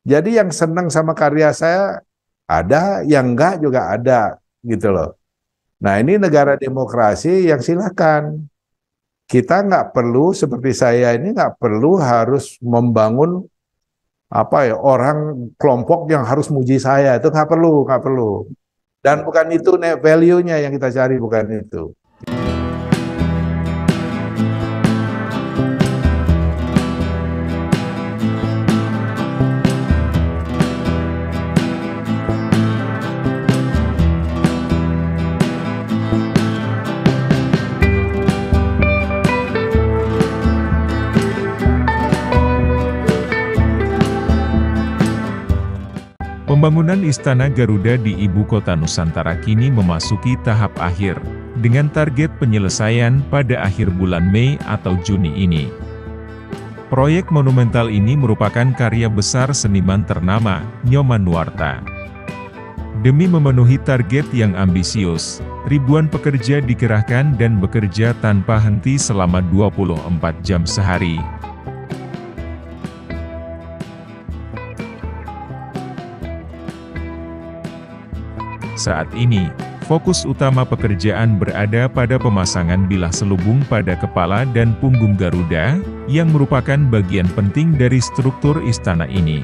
Jadi yang senang sama karya saya ada, yang enggak juga ada gitu loh. Nah ini negara demokrasi yang silakan. Kita nggak perlu seperti saya ini nggak perlu harus membangun apa ya orang kelompok yang harus muji saya itu nggak perlu. Dan bukan itu value-nya yang kita cari, bukan itu. Pembangunan Istana Garuda di Ibu Kota Nusantara kini memasuki tahap akhir, dengan target penyelesaian pada akhir bulan Mei atau Juni ini. Proyek monumental ini merupakan karya besar seniman ternama, Nyoman Nuarta. Demi memenuhi target yang ambisius, ribuan pekerja dikerahkan dan bekerja tanpa henti selama 24 jam sehari. Saat ini, fokus utama pekerjaan berada pada pemasangan bilah selubung pada kepala dan punggung Garuda, yang merupakan bagian penting dari struktur istana ini.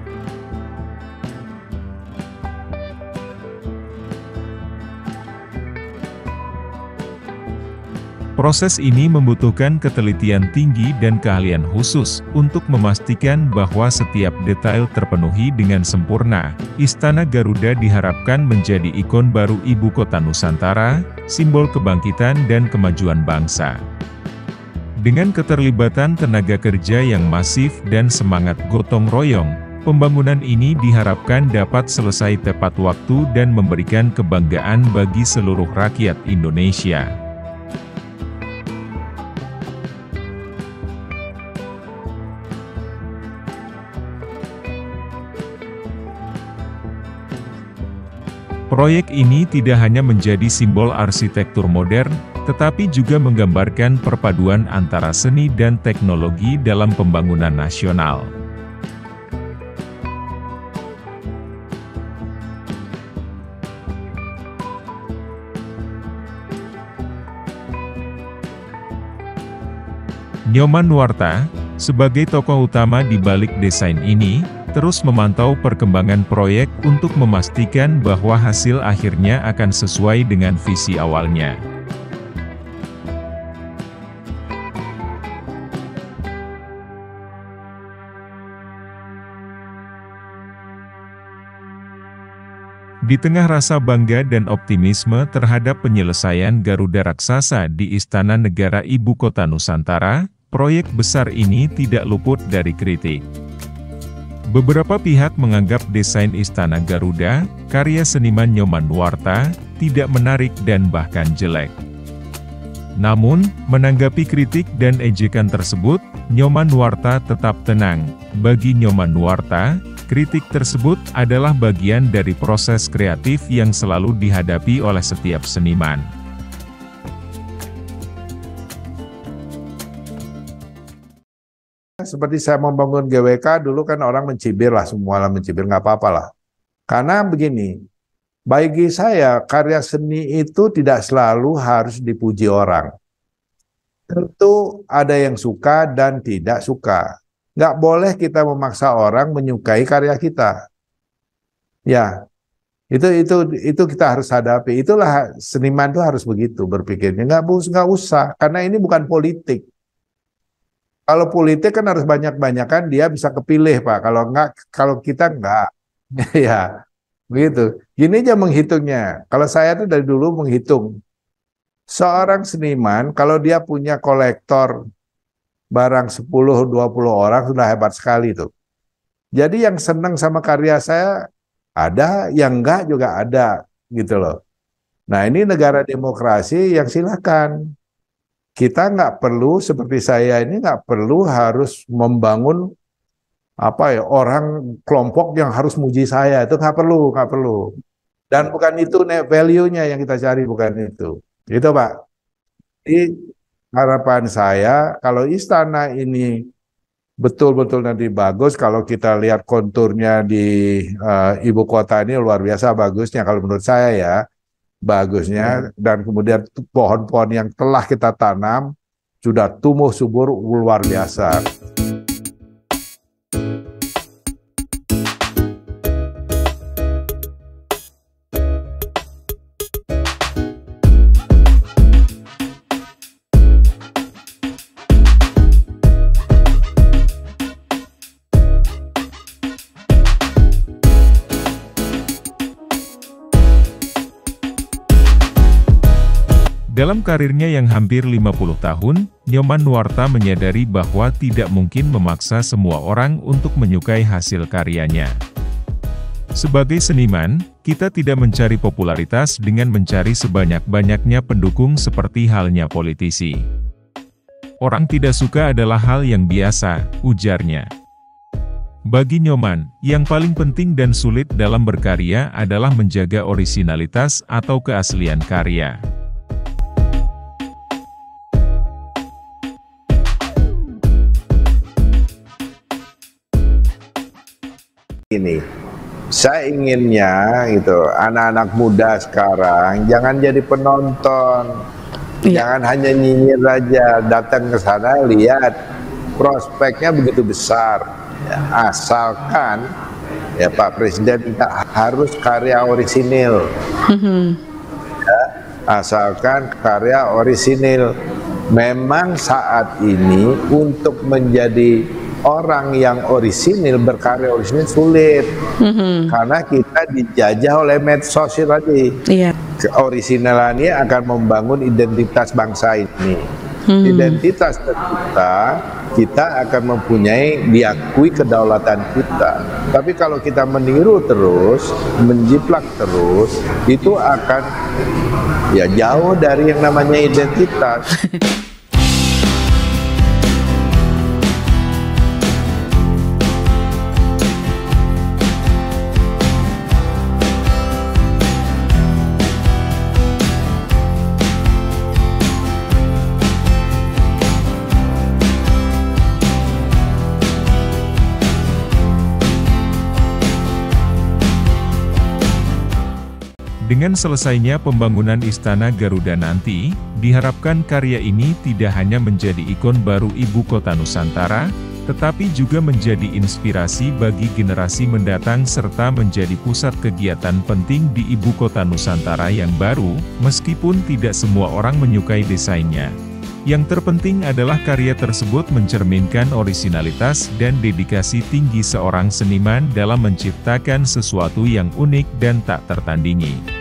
Proses ini membutuhkan ketelitian tinggi dan keahlian khusus untuk memastikan bahwa setiap detail terpenuhi dengan sempurna. Istana Garuda diharapkan menjadi ikon baru Ibu Kota Nusantara, simbol kebangkitan dan kemajuan bangsa. Dengan keterlibatan tenaga kerja yang masif dan semangat gotong royong, pembangunan ini diharapkan dapat selesai tepat waktu dan memberikan kebanggaan bagi seluruh rakyat Indonesia. Proyek ini tidak hanya menjadi simbol arsitektur modern, tetapi juga menggambarkan perpaduan antara seni dan teknologi dalam pembangunan nasional. Nyoman Nuarta, sebagai tokoh utama di balik desain ini, terus memantau perkembangan proyek untuk memastikan bahwa hasil akhirnya akan sesuai dengan visi awalnya. Di tengah rasa bangga dan optimisme terhadap penyelesaian Garuda Raksasa di Istana Negara Ibu Kota Nusantara, proyek besar ini tidak luput dari kritik. Beberapa pihak menganggap desain Istana Garuda, karya seniman Nyoman Nuarta, tidak menarik dan bahkan jelek. Namun, menanggapi kritik dan ejekan tersebut, Nyoman Nuarta tetap tenang. Bagi Nyoman Nuarta, kritik tersebut adalah bagian dari proses kreatif yang selalu dihadapi oleh setiap seniman. Seperti saya membangun GWK dulu kan orang mencibir lah, semua orang mencibir, nggak apa-apa lah. Karena begini, bagi saya karya seni itu tidak selalu harus dipuji orang. Tentu ada yang suka dan tidak suka. Nggak boleh kita memaksa orang menyukai karya kita. Ya, itu kita harus hadapi. Itulah seniman itu harus begitu berpikirnya. Nggak usah, karena ini bukan politik. Kalau politik kan harus banyak-banyakan dia bisa kepilih, Pak. Kalau kita enggak. Ya, begitu. Gini aja menghitungnya. Kalau saya tuh dari dulu menghitung. Seorang seniman kalau dia punya kolektor barang 10-20 orang sudah hebat sekali tuh. Jadi yang senang sama karya saya ada, yang enggak juga ada gitu loh. Nah, ini negara demokrasi yang silakan. Kita nggak perlu seperti saya ini nggak perlu harus membangun apa ya orang kelompok yang harus muji saya itu nggak perlu. Dan bukan itu value-nya yang kita cari, bukan itu. Gitu Pak. Jadi harapan saya kalau istana ini betul-betul nanti bagus. Kalau kita lihat konturnya di ibu kota ini luar biasa bagusnya kalau menurut saya ya, bagusnya. Dan kemudian pohon-pohon yang telah kita tanam sudah tumbuh subur luar biasa. Dalam karirnya yang hampir 50 tahun, Nyoman Nuarta menyadari bahwa tidak mungkin memaksa semua orang untuk menyukai hasil karyanya. Sebagai seniman, kita tidak mencari popularitas dengan mencari sebanyak-banyaknya pendukung seperti halnya politisi. Orang tidak suka adalah hal yang biasa, ujarnya. Bagi Nyoman, yang paling penting dan sulit dalam berkarya adalah menjaga orisinalitas atau keaslian karya. Ini, saya inginnya gitu, anak-anak muda sekarang jangan jadi penonton, jangan hanya nyinyir aja, datang ke sana lihat prospeknya begitu besar. Ya, asalkan ya Pak Presiden harus karya orisinil, ya, asalkan karya orisinil. Memang saat ini untuk menjadi orang yang orisinil, berkarya orisinil sulit, karena kita dijajah oleh medsos tadi. Keorisinalannya akan membangun identitas bangsa ini. Identitas kita akan mempunyai, diakui kedaulatan kita. Tapi kalau kita meniru terus, menjiplak terus, itu akan ya jauh dari yang namanya identitas. Dengan selesainya pembangunan Istana Garuda nanti, diharapkan karya ini tidak hanya menjadi ikon baru Ibu Kota Nusantara, tetapi juga menjadi inspirasi bagi generasi mendatang serta menjadi pusat kegiatan penting di Ibu Kota Nusantara yang baru, meskipun tidak semua orang menyukai desainnya. Yang terpenting adalah karya tersebut mencerminkan orisinalitas dan dedikasi tinggi seorang seniman dalam menciptakan sesuatu yang unik dan tak tertandingi.